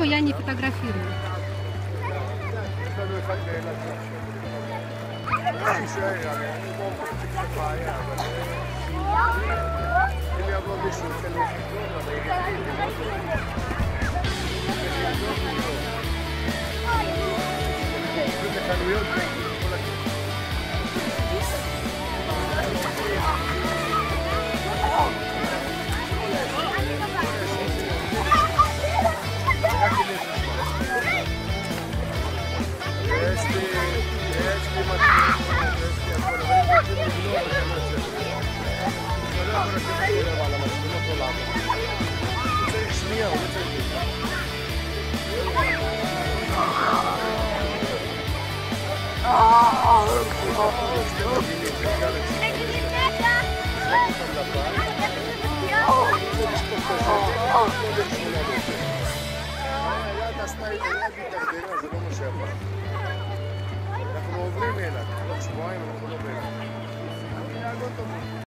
Ничего, я не фотографирую. אנחנו עוברים אליו, עוד שבועיים אנחנו לא באילת.